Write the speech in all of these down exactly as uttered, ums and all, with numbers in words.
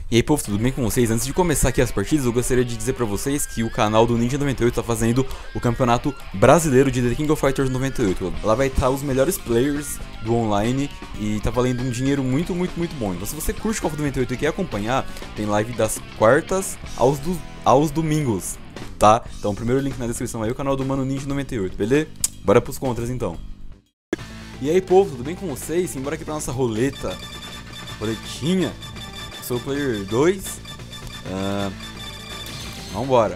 E aí, povo, tudo bem com vocês? Antes de começar aqui as partidas, eu gostaria de dizer pra vocês que o canal do Ninja noventa e oito tá fazendo o campeonato brasileiro de The King of Fighters noventa e oito. Lá vai estar os melhores players do online e tá valendo um dinheiro muito, muito, muito bom. Então se você curte Call of noventa e oito e quer acompanhar, tem live das quartas aos, do, aos domingos, tá? Então o primeiro link na descrição aí, o canal do Mano Ninja noventa e oito, beleza? Bora pros contras então. E aí, povo, tudo bem com vocês? Simbora aqui pra nossa roleta. Roletinha. Sou o player dois. Uh, vambora.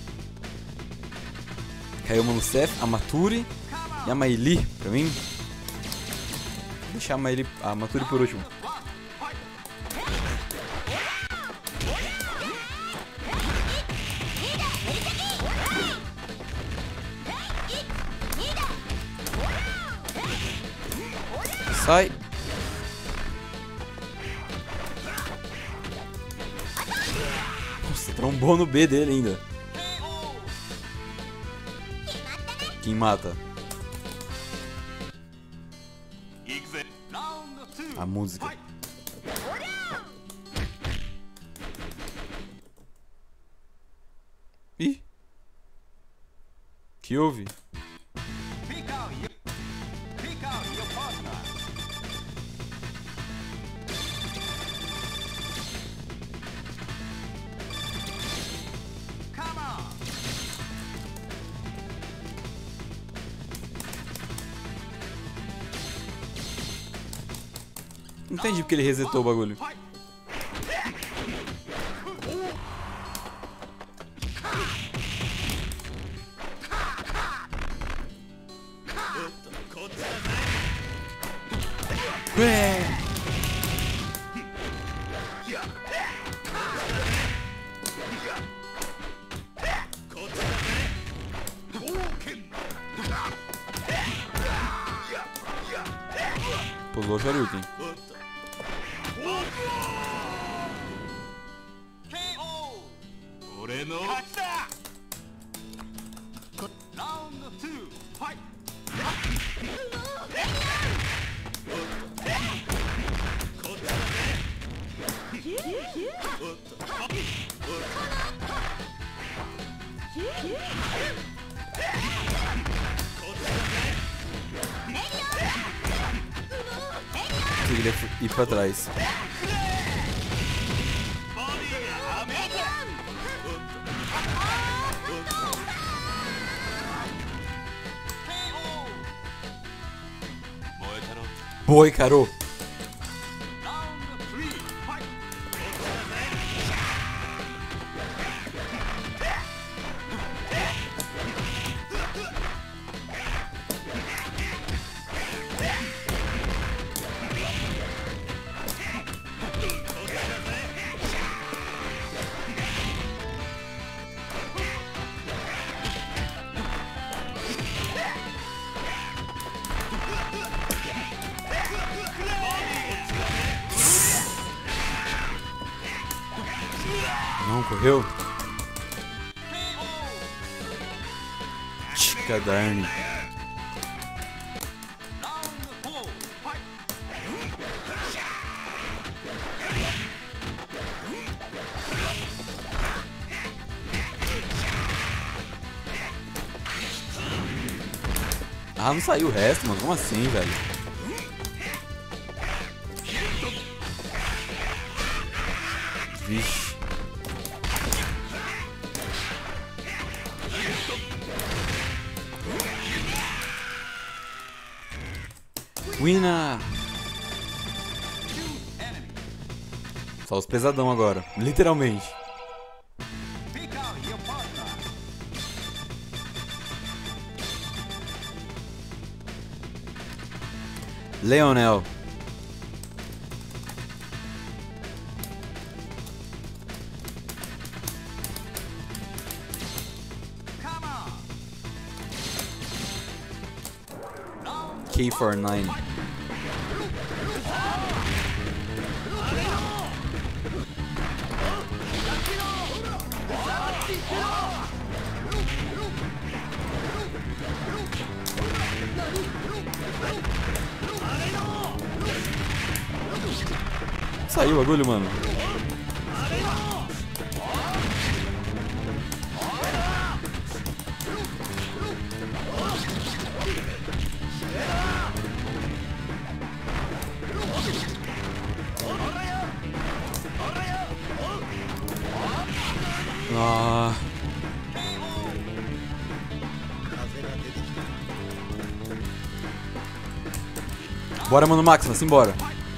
Caiu o Manusef, a Maturi e a Maili pra mim. Vou deixar a, Maili, a Maturi por último. Sai. Nossa, trombou no B dele ainda. Quem mata? A música. Ih. Que houve? Não entendi porque ele resetou o bagulho. Ué. Pulou o Shoryuken. Consegui ir pra trás. Boi, caro. Não correu? Chica darne. Ah, não saiu o resto, mano. Como assim, velho? Vixe. Winner! Só os pesadão agora, literalmente. Leonel. K quarenta e nove. Saiu o bagulho, mano. Ah. Bora, mano, Máxima, simbora.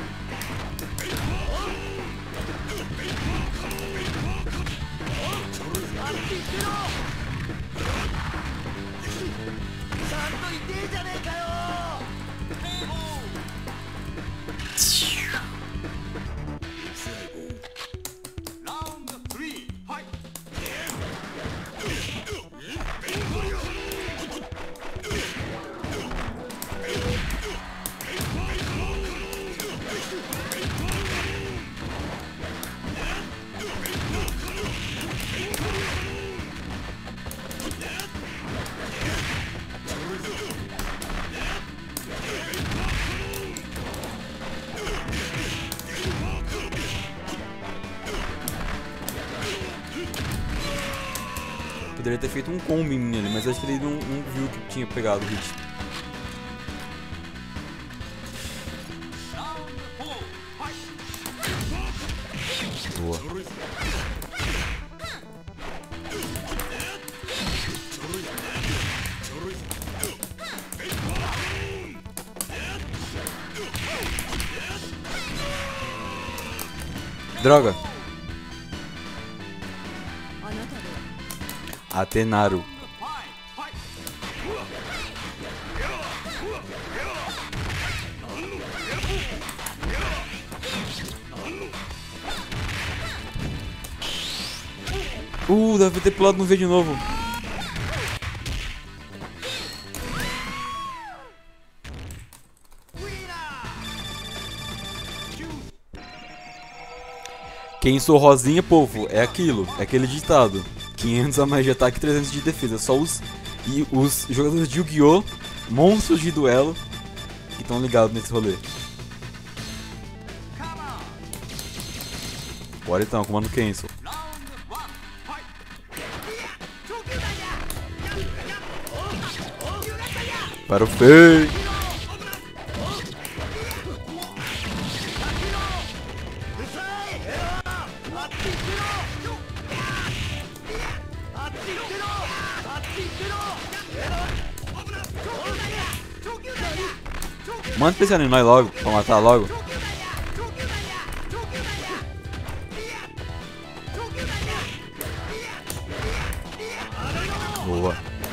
Poderia ter feito um combo em mim ali, mas acho que ele não, não viu que tinha pegado o hit. Boa. Droga. Atenaru. Uh, deve ter pulado no V de novo. Quem sou rosinha, povo, é aquilo, é aquele ditado. quinhentos a mais de ataque e trezentos de defesa. Só os, e os jogadores de Yu-Gi-Oh! Monstros de duelo que estão ligados nesse rolê. Bora então, comando Cancel. Para o Fei! Manda especial em nós logo, pra matar logo. Boa.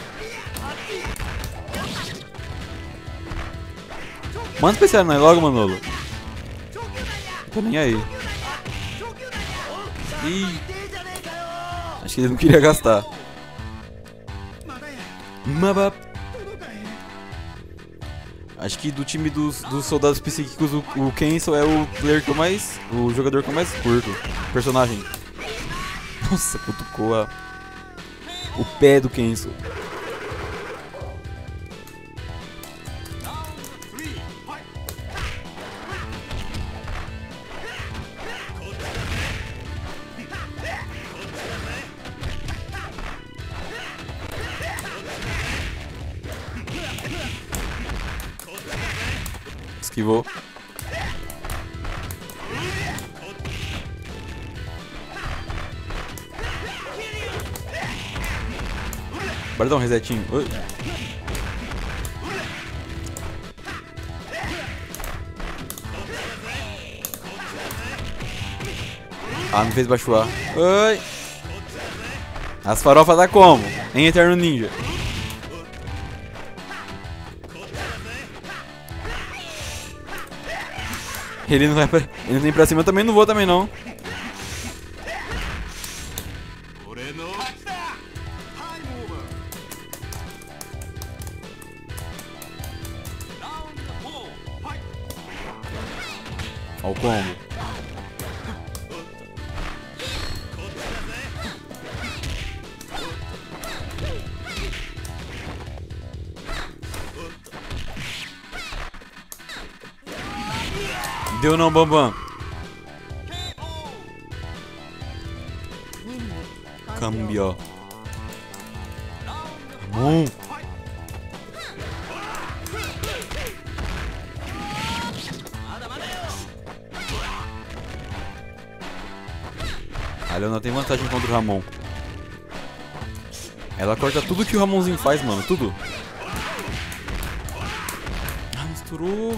Manda especial em nós logo, Manolo. Tô nem aí. Ih. Acho que ele não queria gastar. Mabap. Acho que do time dos, dos soldados psíquicos, o, o Cancel é o player que eu mais... O jogador que eu mais curto. Personagem. Nossa, cutucou a... o pé do Cancel. Esquivou. Bora dar um resetinho. Oi. Ah, não fez baixoar. Oi. As farofas dá como? Em Eterno Ninja. Ele não vai pra... Ele não tem pra cima, eu também não vou também não. Olha o combo. Deu não, Bambam. Cambiou. Bom. A Leona tem vantagem contra o Ramon. Ela corta tudo que o Ramonzinho faz, mano. Tudo. Ah, misturou.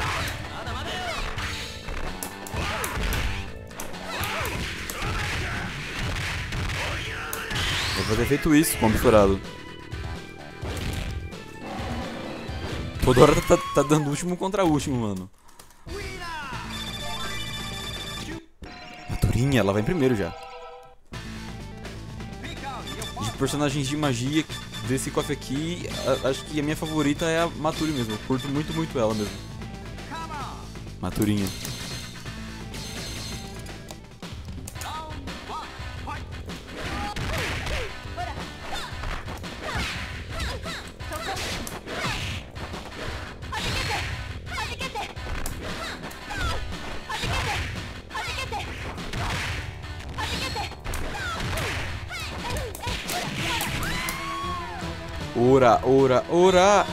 Eu vou ter feito isso com o misturado. Toda hora tá, tá dando último contra último, mano. Maturinha, ela vai em primeiro já. De personagens de magia desse KOF aqui, a, acho que a minha favorita é a Maturi mesmo. Eu curto muito, muito ela mesmo. Maturinha. Ora, ora, ora!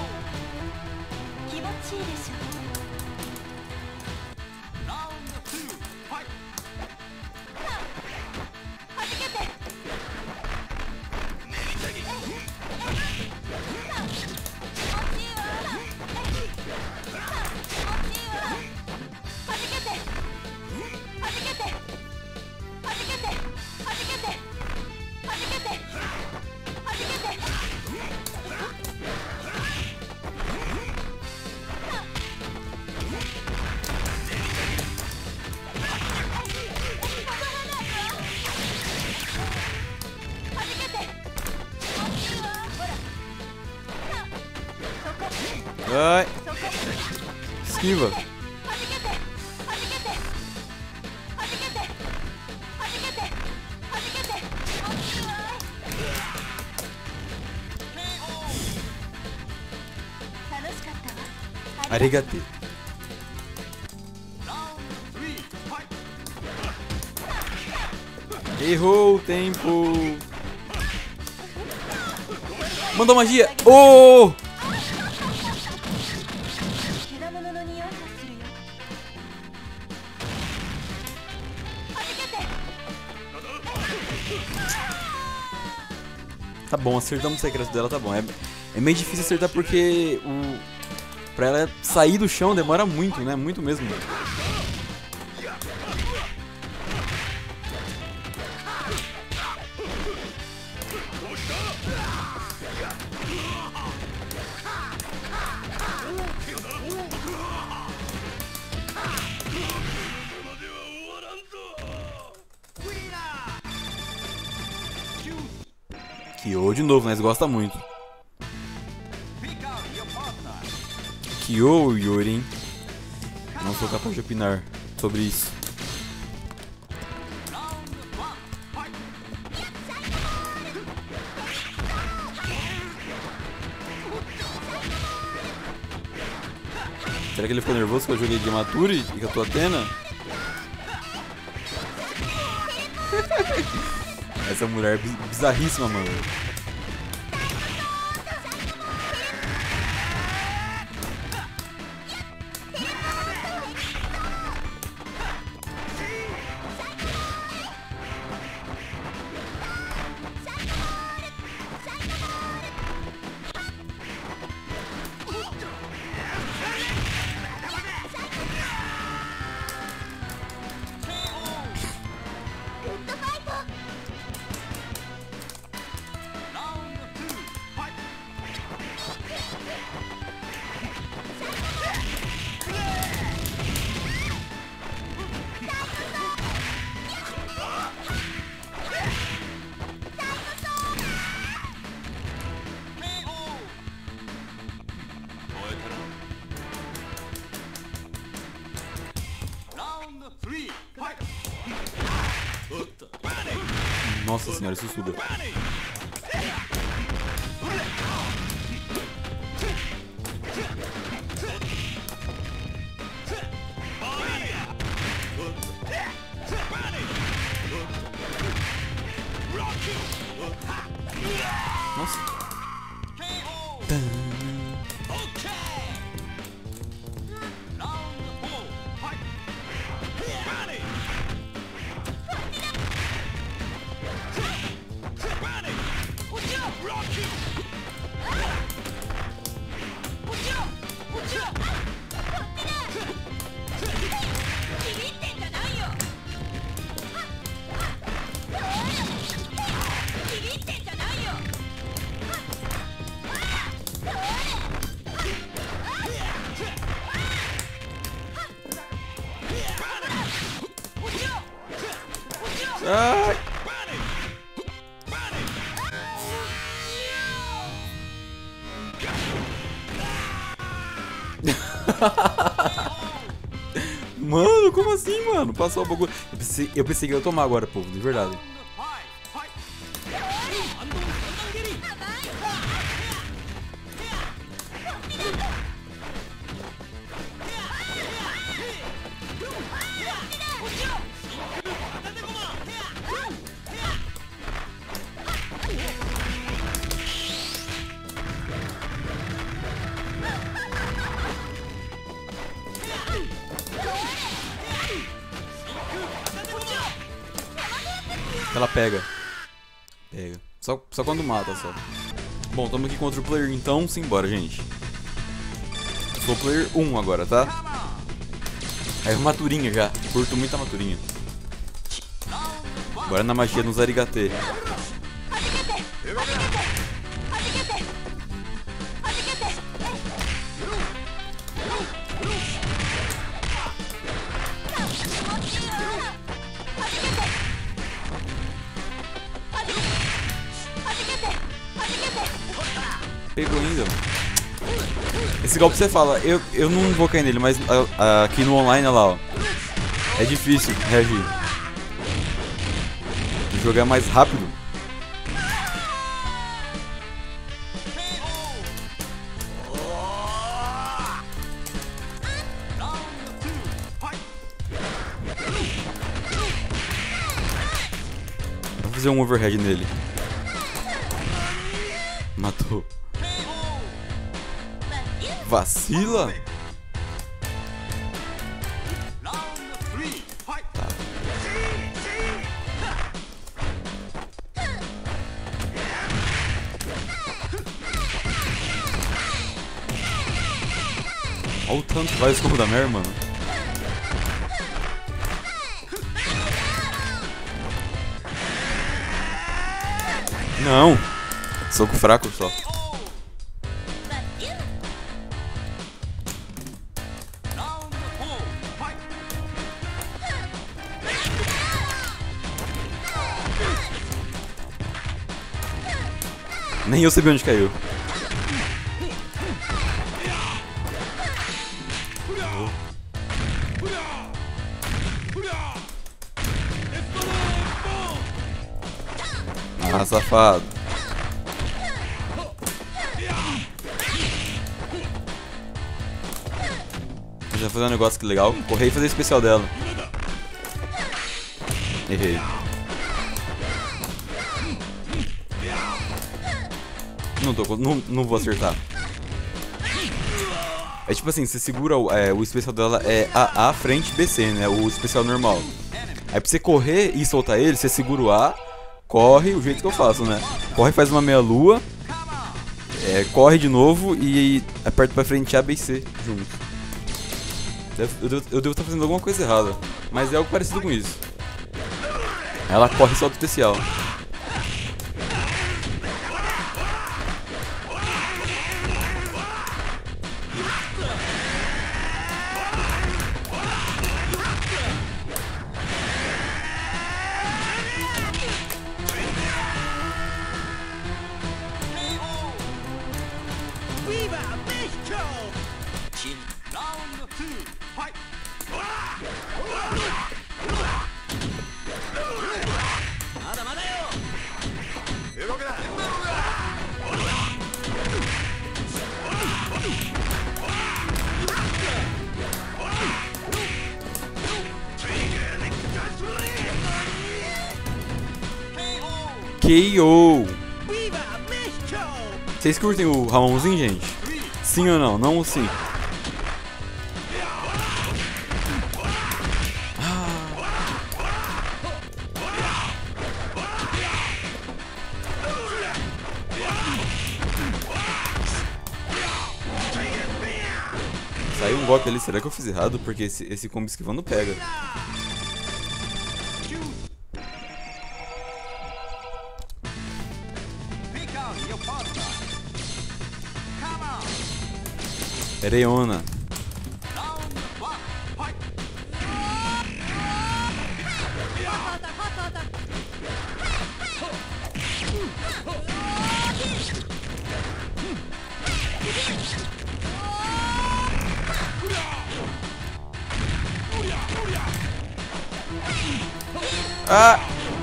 Ai. Esquiva. Arigate. Errou o tempo. Mandou magia. Oh! Tá bom, acertamos o secreto dela, tá bom. É, é meio difícil acertar porque o... pra ela sair do chão demora muito, né? Muito mesmo. Kyo de novo, nós gosta muito. Kyo ou Yuri, hein? Não sou capaz de opinar sobre isso. Será que ele ficou nervoso que eu joguei de Maturi e que eu tô Atena? Essa mulher é bizarríssima, mano. Nossa senhora, isso suga. Nossa. Ai. Mano, como assim, mano? Passou o bagulho. Eu pensei, eu pensei que eu ia tomar agora, povo, de verdade. Ela pega. Pega. Só, só quando mata, só. Bom, estamos aqui contra o player, então simbora, gente. Sou player um agora, tá? É maturinha já. Curto muito a maturinha. Agora na magia no Zarigate. Pegou ainda. Esse golpe você fala, eu, eu não vou cair nele, mas a, a, aqui no online, olha lá, ó. É difícil reagir. Jogar mais rápido. Vou fazer um overhead nele. Matou. Vacila? Tá. Olha o tanto que vai esse combo da Mary, mano. Não. Soco fraco só. Nem eu sabia onde caiu. Ah, safado. Já fazer um negócio que legal. Correr e fazer especial dela. Errei. Não, tô, não, não vou acertar. É tipo assim, você segura o, é, o especial dela é A A frente B C, né? O especial normal. Aí pra você correr e soltar ele, você segura o A, corre, o jeito que eu faço, né? Corre, faz uma meia lua, é, corre de novo e aperta pra frente A, B e C juntos. Eu devo, eu devo estar fazendo alguma coisa errada, mas é algo parecido com isso. Ela corre e solta o especial. K O! Vocês curtem o Ramonzinho, gente? Sim ou não? Não ou sim? Saiu um golpe ali, será que eu fiz errado? Porque esse, esse combo esquivando pega. Ereona. Ah!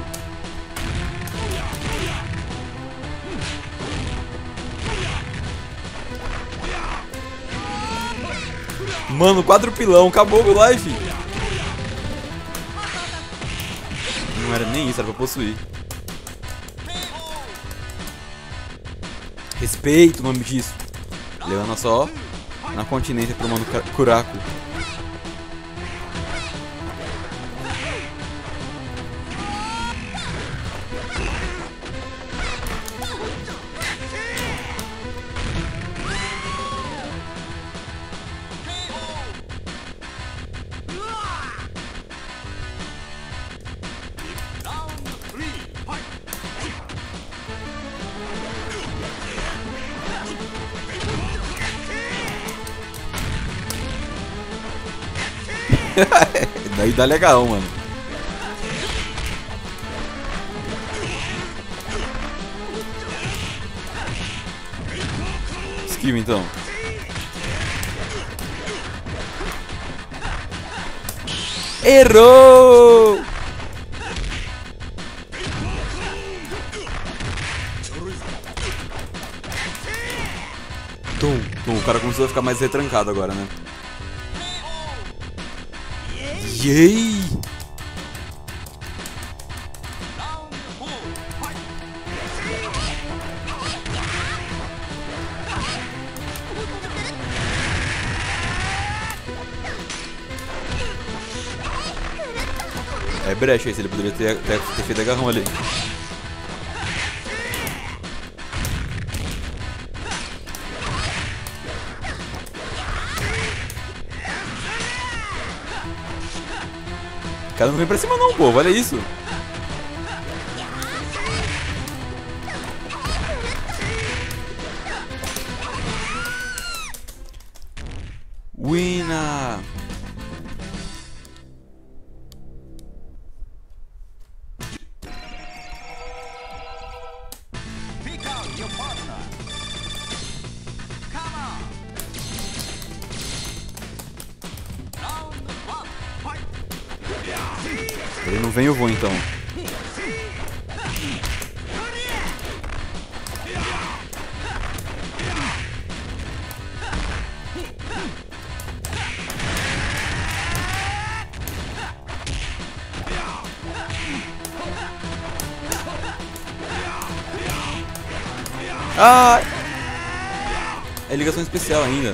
Mano, quadrupilão, acabou o life. Não era nem isso, era pra possuir. Respeito o nome disso. Levando só na continência pro mano Kurako. Daí dá legal, mano. Esquiva então. Errou! Tum, tum. O cara começou a ficar mais retrancado agora, né? Yay! É brecha aí, se ele poderia ter, ter, ter feito agarrão ali. O cara não vem pra cima não, pô, olha isso. Wina! Ele não vem, eu vou então. Ah! É ligação especial ainda.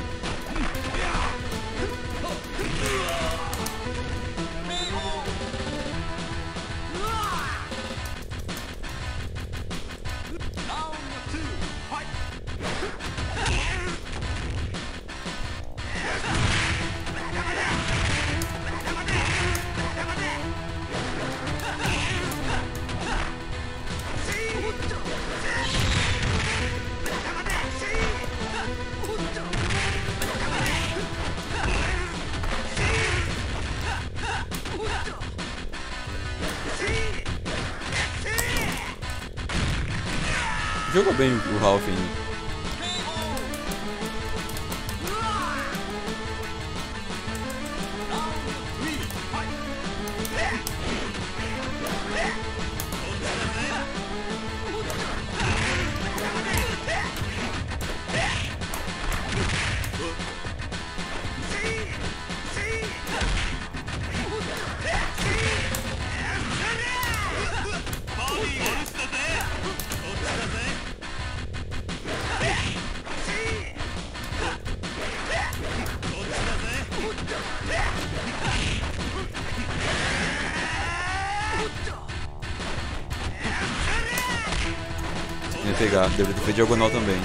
Jogou bem o Ralph ainda. Ia pegar, deveria ter feito diagonal também.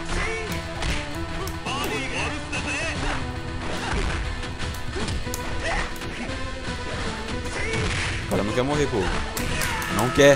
O cara não quer morrer, pô. Não quer.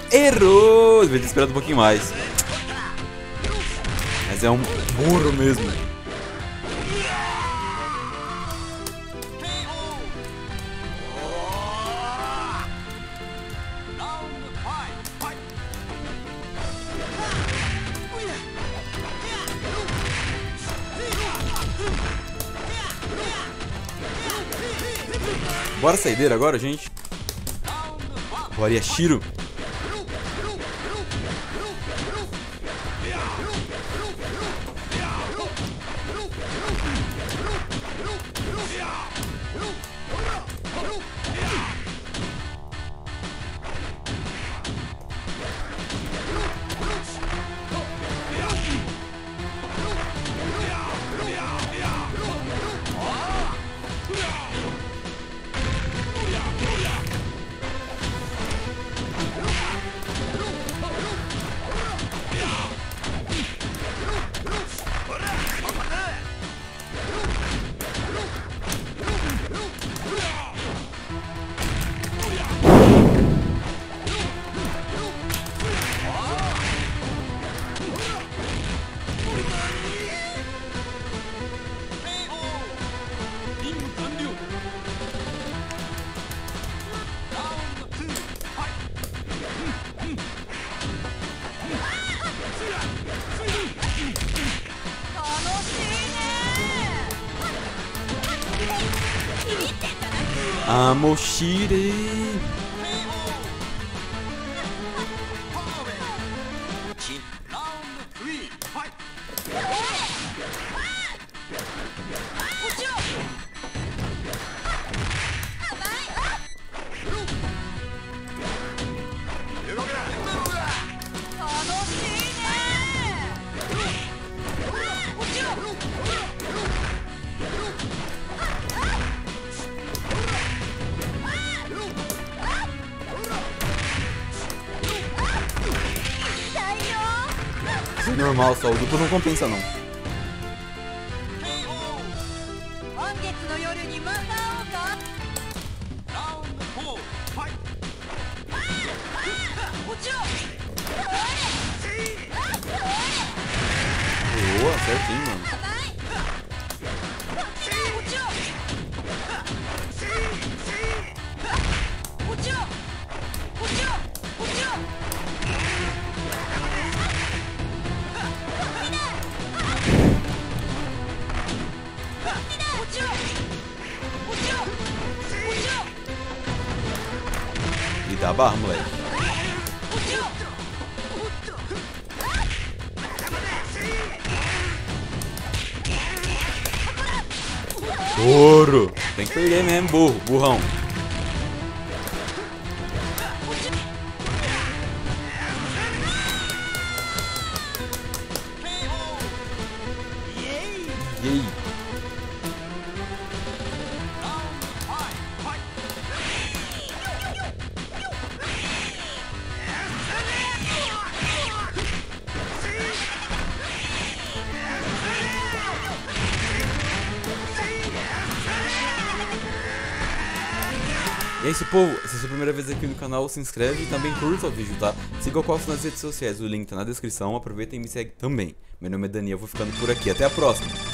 Errou! Devia ter esperado um pouquinho mais. Mas é um burro mesmo. Bora saideira agora, gente. Bora, Yashiro. Amoshire. Isso é normal, só o duplo não compensa não. Boa, certinho, mano. E dá barra, moleque. Ouro! Tem que perder mesmo, burro, burrão. E aí? E é isso, povo. Se é a sua primeira vez aqui no canal, se inscreve e também curta o vídeo, tá? Siga o Coffee nas redes sociais, o link tá na descrição. Aproveita e me segue também. Meu nome é Daniel, vou ficando por aqui. Até a próxima!